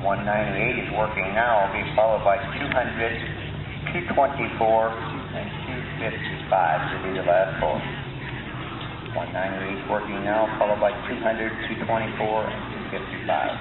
198 is working now. Will be followed by 200, 224, and 255 to be the last four. 198 is working now, followed by 200, 224, and 255.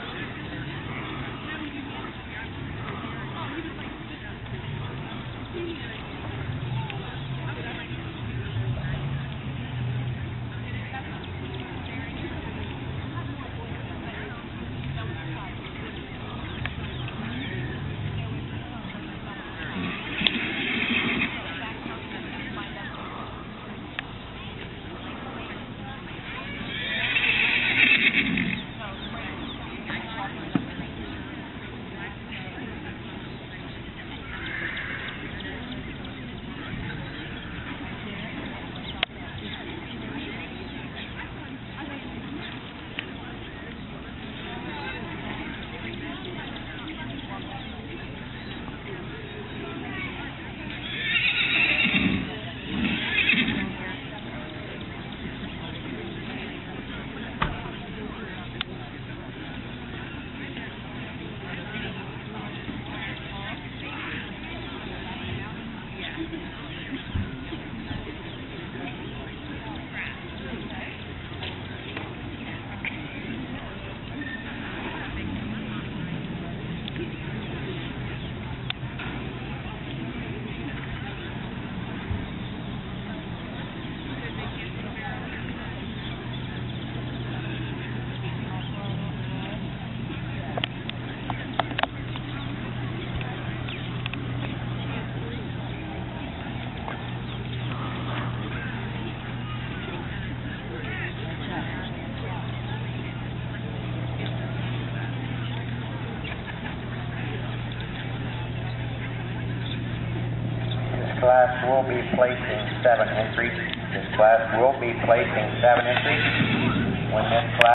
This class will be placing 7 entries. This class will be placing 7 entries. When this class